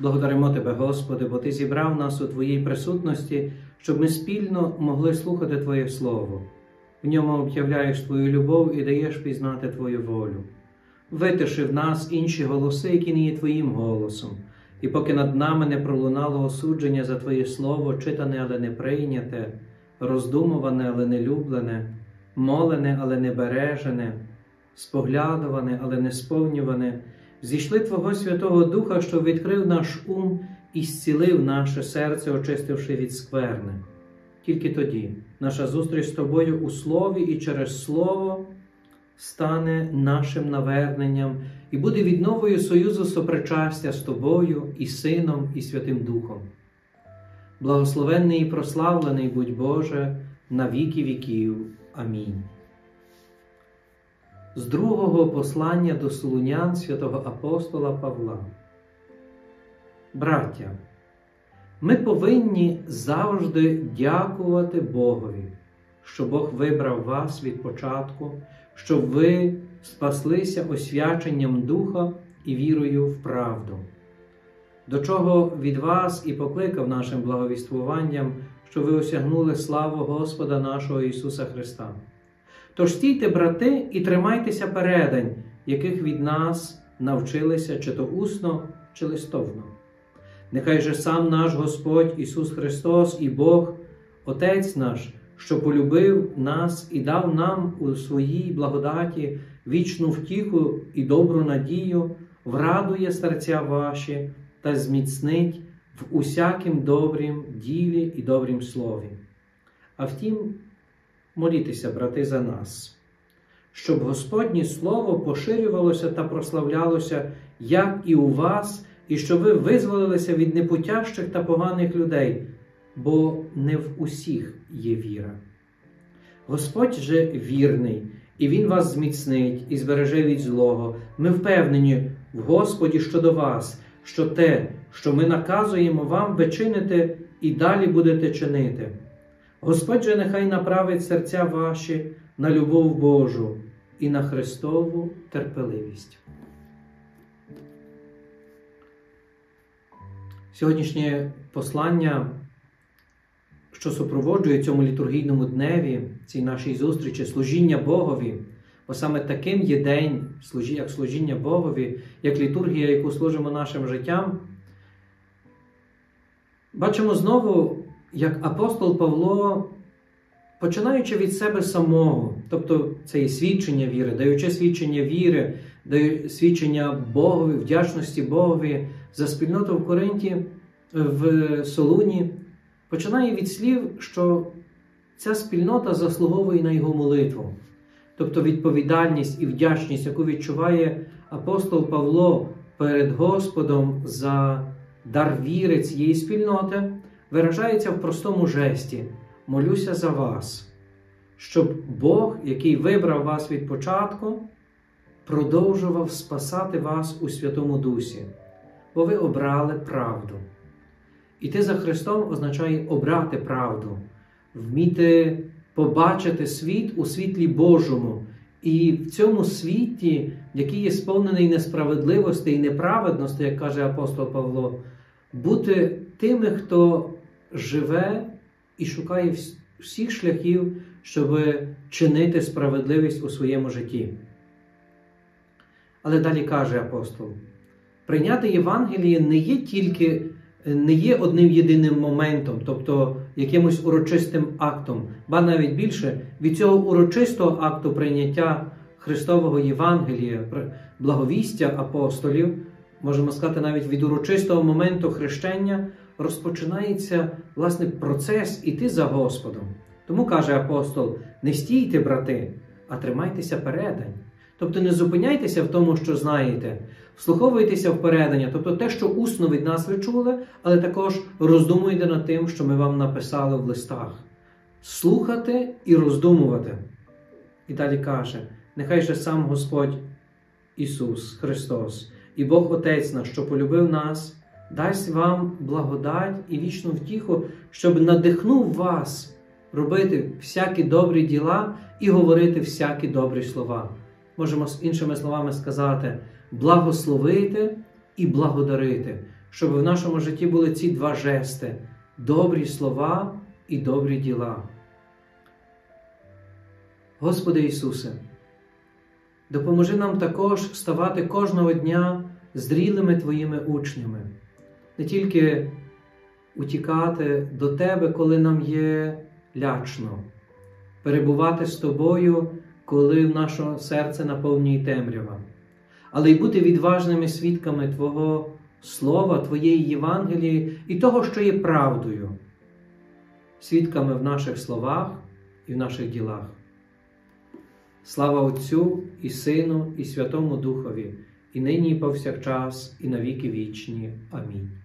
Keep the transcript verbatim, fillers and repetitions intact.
Благодаримо Тебе, Господи, бо Ти зібрав нас у Твоїй присутності, щоб ми спільно могли слухати Твоє Слово. В ньому об'являєш Твою любов і даєш пізнати Твою волю. Витиши в нас інші голоси, які не є Твоїм голосом. І поки над нами не пролунало осудження за Твоє Слово, читане, але не прийняте, роздумуване, але не люблене, молене, але не бережене, споглядуване, але не сповнюване, зійшли Твого Святого Духа, що відкрив наш ум і зцілив наше серце, очистивши від скверни. Тільки тоді наша зустріч з Тобою у Слові і через Слово стане нашим наверненням і буде відновою союзу сопричастя з Тобою і Сином, і Святим Духом. Благословенний і прославлений будь Боже на віки віків. Амінь. З другого послання до Солунян святого апостола Павла. Браття, ми повинні завжди дякувати Богові, що Бог вибрав вас від початку, щоб ви спаслися освяченням Духа і вірою в правду, до чого від вас і покликав нашим благовіствуванням, що ви осягнули славу Господа нашого Ісуса Христа. Тож стійте, брати, і тримайтеся передань, яких від нас навчилися чи то усно, чи листовно. Нехай же сам наш Господь Ісус Христос і Бог, Отець наш, що полюбив нас і дав нам у своїй благодаті вічну втіху і добру надію, врадує серця ваші та зміцнить в усяким добрім ділі і добрім слові. А втім, молітеся, брати, за нас, щоб Господнє Слово поширювалося та прославлялося, як і у вас, і щоб ви визволилися від непутящих та поганих людей, бо не в усіх є віра. Господь же вірний, і Він вас зміцнить і збереже від злого. Ми впевнені в Господі щодо вас, що те, що ми наказуємо вам, ви чините і далі будете чинити. Господь же нехай направить серця ваші на любов Божу і на Христову терпеливість. Сьогоднішнє послання, що супроводжує цьому літургійному дневі, цій нашій зустрічі, служіння Богові, бо саме таким є день, як служіння Богові, як літургія, яку служимо нашим життям, бачимо знову, як апостол Павло, починаючи від себе самого, тобто це і свідчення віри, даючи свідчення віри, дає свідчення Богові, вдячності Богові за спільноту в Коринті, в Солуні, починає від слів, що ця спільнота заслуговує на його молитву. Тобто відповідальність і вдячність, яку відчуває апостол Павло перед Господом за дар віри цієї спільноти, виражається в простому жесті «Молюся за вас», щоб Бог, який вибрав вас від початку, продовжував спасати вас у Святому Дусі, бо ви обрали правду. Іти за Христом означає обрати правду, вміти побачити світ у світлі Божому. І в цьому світі, який є сповнений несправедливості і неправедності, як каже апостол Павло, бути тими, хто живе і шукає всіх шляхів, щоб чинити справедливість у своєму житті. Але далі каже апостол, прийняти Євангеліє не є тільки, не є одним єдиним моментом, тобто якимось урочистим актом, ба навіть більше, від цього урочистого акту прийняття Христового Євангелія, благовістя апостолів, можемо сказати, навіть від урочистого моменту хрещення, розпочинається, власне, процес іти за Господом. Тому, каже апостол, не стійте, брати, а тримайтеся передань. Тобто не зупиняйтеся в тому, що знаєте, вслуховуйтеся в передання, тобто те, що усно від нас ви чули, але також роздумуйте над тим, що ми вам написали в листах. Слухати і роздумувати. І далі каже, нехай же сам Господь Ісус Христос і Бог Отець наш, що полюбив нас, дасть вам благодать і вічну втіху, щоб надихнув вас робити всякі добрі діла і говорити всякі добрі слова. Можемо іншими словами сказати, благословити і благодарити, щоб в нашому житті були ці два жести – добрі слова і добрі діла. Господи Ісусе, допоможи нам також ставати кожного дня зрілими Твоїми учнями, не тільки утікати до Тебе, коли нам є лячно, перебувати з Тобою, коли в наше серце наповнює темрява, але й бути відважними свідками Твого Слова, Твоєї Євангелії і того, що є правдою, свідками в наших словах і в наших ділах. Слава Отцю і Сину і Святому Духові, і нині і повсякчас, і на віки вічні. Амінь.